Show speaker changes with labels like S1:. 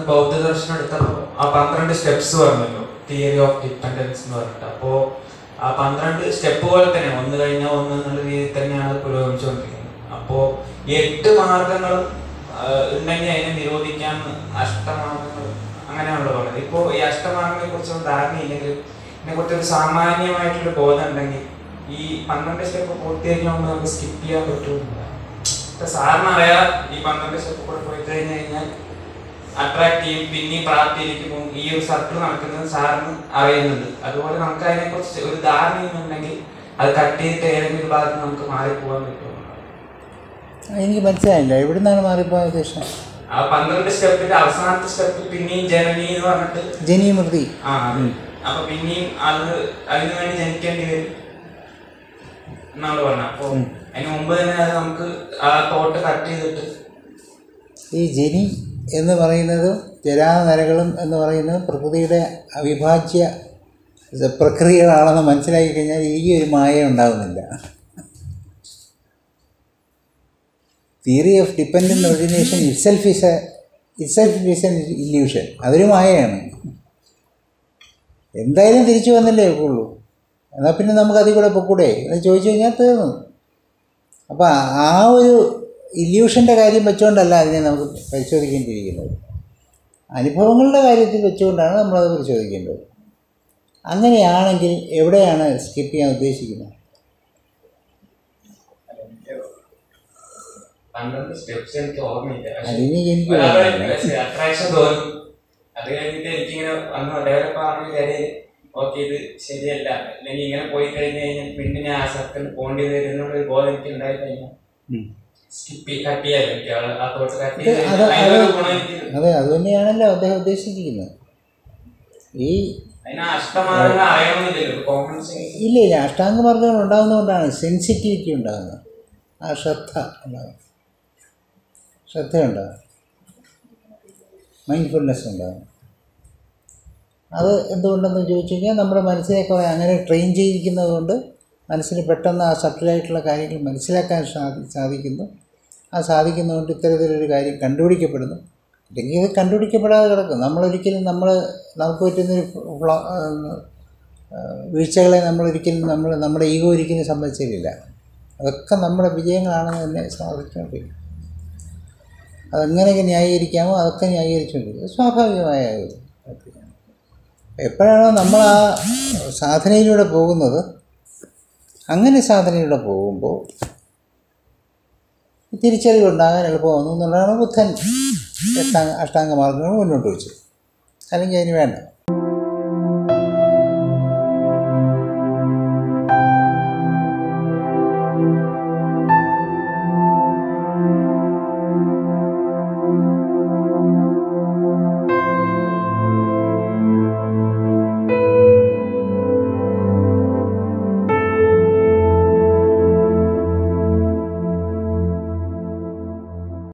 S1: അന്ന് ബൗദ്ധ ദർശനം എടുത്തപ്പോൾ ആ 12 സ്റ്റെപ്സ് പറഞ്ഞല്ലോ, തിയറി ഓഫ് ഡിപ്പെൻഡൻസ് എന്ന് പറഞ്ഞിട്ട്. അപ്പോൾ ആ 12 സ്റ്റെപ്പ് പോലെ തന്നെ ഒന്ന് കഴിഞ്ഞാൽ ഒന്ന് എന്നുള്ള രീതിയിൽ തന്നെയാണ് അത് പുരോഗമിച്ചുകൊണ്ടിരിക്കുന്നത്. അപ്പോൾ ഈ 8 മാർഗങ്ങളും ഉണ്ടെങ്കിൽ അതിനെ നിരോധിക്കാൻ അഷ്ടമാർഗങ്ങൾ അങ്ങനെയാണല്ലോ പറയുന്നത്. ഇപ്പോൾ ഈ അഷ്ടമാർഗങ്ങളെ കുറിച്ചൊന്നും ധാരണയില്ലെങ്കിലും ഇതിനെക്കുറിച്ച് ഒരു സാമാന്യമായിട്ടൊരു ബോധം ഉണ്ടെങ്കിൽ ഈ 12 സ്റ്റെപ്പ് പൂർത്തിയാക്കിയാൽ നമുക്ക് സ്കിപ്പ് ചെയ്യാൻ പറ്റുമെന്നില്ല. സാറിന് അറിയാം ഈ 12 സ്റ്റെപ്പ് കൂടെ പോയി കഴിഞ്ഞാൽ അട്രാക്ട് ചെയ്യും, പിന്നെയും പ്രാപ്തിയിലേക്ക് പോകും. ഈ ഒരു സർക്കിൾ നടക്കുന്നത് സാറിന് അറിയുന്നുണ്ട്. അതുപോലെ നമുക്ക് അതിനെക്കുറിച്ച് ഒരു ധാരണയുണ്ടെങ്കിൽ അത് കട്ട് ചെയ്തിട്ട് ഏതെങ്കിലും ഭാഗത്ത് നമുക്ക് മാറിപ്പോകാൻ പറ്റുമോ?
S2: എനിക്ക് മനസ്സിലായില്ല, എവിടുന്നാണ് മാറിപ്പോകാൻ ഉദ്ദേശം?
S1: ആ 12 സ്റ്റെപ്പിന്റെ അവസാനത്തെ സ്റ്റെപ്പ് പിന്നെയും ജനനി എന്ന് പറഞ്ഞിട്ട്
S2: ജനീമൃതി.
S1: അപ്പൊ പിന്നെയും അതിനു വേണ്ടി ജനിക്കേണ്ടി വരും എന്നാണ് പറഞ്ഞത്. അപ്പൊ അതിന് മുമ്പ് തന്നെ അത് നമുക്ക് ആ തോട്ട് കട്ട് ചെയ്തിട്ട്
S2: ഈ ജനി എന്ന് പറയുന്നതും ജരാനരകളും എന്ന് പറയുന്നത് പ്രകൃതിയുടെ അവിഭാജ്യ പ്രക്രിയകളാണെന്ന് മനസ്സിലാക്കി കഴിഞ്ഞാൽ ഈ ഒരു മായ ഉണ്ടാകുന്നില്ല. Theory of dependent origination itself is an illusion. അതൊരു മായയാണ്. എന്തായാലും തിരിച്ചു വന്നില്ലേ ഉള്ളൂ. എന്നാൽ പിന്നെ നമുക്ക് അതിൽ കൂടെ പൊക്കൂടെ എന്ന് ചോദിച്ചു കഴിഞ്ഞാൽ തീർന്നു. അപ്പോൾ ആ ഒരു ഇല്യൂഷൻ്റെ കാര്യം വെച്ചുകൊണ്ടല്ല അതിനെ നമുക്ക് പരിശോധിക്കേണ്ടിയിരിക്കുന്നത്. അനുഭവങ്ങളുടെ കാര്യത്തിൽ വെച്ചുകൊണ്ടാണ് നമ്മളത് പരിശോധിക്കേണ്ടത്. അങ്ങനെയാണെങ്കിൽ എവിടെയാണ് സ്കിപ്പ് ചെയ്യാൻ ഉദ്ദേശിക്കുന്നത്? അതിന് എനിക്ക്
S1: അട്രാക്ഷൻ തോന്നും. അത് കഴിഞ്ഞിട്ട് എനിക്കിങ്ങനെ വന്ന് ഡെവലപ്പ് ആവുന്ന കാര്യം ഓക്കെ ഇത് ശരിയല്ല, അല്ലെങ്കിൽ ഇങ്ങനെ പോയി കഴിഞ്ഞ് കഴിഞ്ഞാൽ പിന്നെ ഞാൻ ആ സർക്കിൾ പോകേണ്ടി വരും എന്നുള്ളൊരു ബോധം എനിക്ക് ഉണ്ടായി കഴിഞ്ഞാൽ കട്ട് ചെയ്യാലോ എനിക്ക് ആ തോട്ട് കട്ട് ചെയ്ത്.
S2: അതെ, അത് തന്നെയാണല്ലോ അദ്ദേഹം ഉദ്ദേശിച്ചിരിക്കുന്നത്. ഈ ഇല്ല അഷ്ടാംഗമാർഗ്ഗങ്ങൾ ഉണ്ടാകുന്നതുകൊണ്ടാണ് സെൻസിറ്റിവിറ്റി ഉണ്ടാകുന്നത്. ആ ശ്രദ്ധ ഉണ്ടാകും, ശ്രദ്ധയുണ്ടാകും, മൈൻഡ്ഫുൾനെസ് ഉണ്ടാകും. അത് എന്തുകൊണ്ടെന്ന് ചോദിച്ചു കഴിഞ്ഞാൽ നമ്മുടെ മനസ്സിനെ കുറേ അങ്ങനെ ട്രെയിൻ ചെയ്തിരിക്കുന്നത് കൊണ്ട് മനസ്സിന് പെട്ടെന്ന് ആ സട്ടിലായിട്ടുള്ള കാര്യങ്ങൾ മനസ്സിലാക്കാൻ സാധിക്കുന്നു. ആ സാധിക്കുന്നതുകൊണ്ട് ഇത്തരത്തിലൊരു കാര്യം കണ്ടുപിടിക്കപ്പെടുന്നു. അല്ലെങ്കിൽ ഇത് കണ്ടുപിടിക്കപ്പെടാതെ കിടക്കും. നമ്മളൊരിക്കലും നമുക്ക് പറ്റുന്നൊരു വീഴ്ചകളെ നമ്മളൊരിക്കലും നമ്മുടെ ഈഗോ ഒരിക്കലും സമ്മതിച്ചില്ല. അതൊക്കെ നമ്മുടെ വിജയങ്ങളാണെന്ന് തന്നെ സാധിച്ചുകൊണ്ടിരിക്കും. അതെങ്ങനെയൊക്കെ ന്യായീകരിക്കാമോ അതൊക്കെ ന്യായീകരിച്ചുകൊണ്ടിരിക്കും. സ്വാഭാവികമായ ഒരു പ്രക്രിയയാണ്. എപ്പോഴാണോ നമ്മൾ ആ സാധനയിലൂടെ പോകുന്നത്, അങ്ങനെ സാധനയിലൂടെ പോകുമ്പോൾ തിരിച്ചറിവുണ്ടാകാൻ എളുപ്പമാകുന്നു എന്നുള്ളതാണ് ബുദ്ധൻ അഷ്ടാംഗ മാർഗ്ഗങ്ങൾ മുന്നോട്ട് വെച്ചത്. അല്ലെങ്കിൽ അതിന് വേണ്ട.